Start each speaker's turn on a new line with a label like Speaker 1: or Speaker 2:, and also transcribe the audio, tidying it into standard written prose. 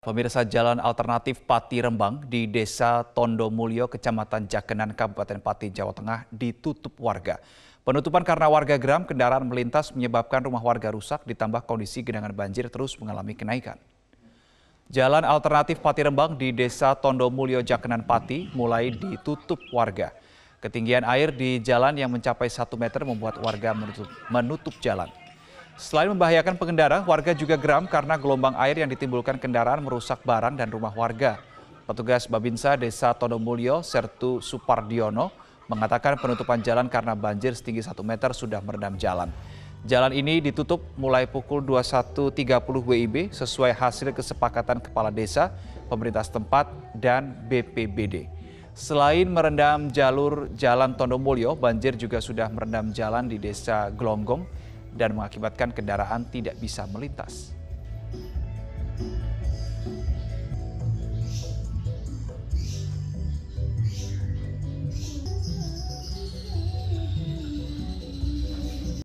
Speaker 1: Pemirsa, jalan alternatif Pati Rembang di Desa Tondomulyo, Kecamatan Jakenan, Kabupaten Pati, Jawa Tengah ditutup warga. Penutupan karena warga geram kendaraan melintas menyebabkan rumah warga rusak ditambah kondisi genangan banjir terus mengalami kenaikan. Jalan alternatif Pati Rembang di Desa Tondomulyo, Jakenan, Pati mulai ditutup warga. Ketinggian air di jalan yang mencapai 1 meter membuat warga menutup jalan. Selain membahayakan pengendara, warga juga geram karena gelombang air yang ditimbulkan kendaraan merusak barang dan rumah warga. Petugas Babinsa Desa Tondomulyo, Sertu Supardiono, mengatakan penutupan jalan karena banjir setinggi 1 meter sudah merendam jalan. Jalan ini ditutup mulai pukul 21.30 WIB sesuai hasil kesepakatan Kepala Desa, pemerintah setempat, dan BPBD. Selain merendam jalur Jalan Tondomulyo, banjir juga sudah merendam jalan di Desa Glonggong dan mengakibatkan kendaraan tidak bisa melintas.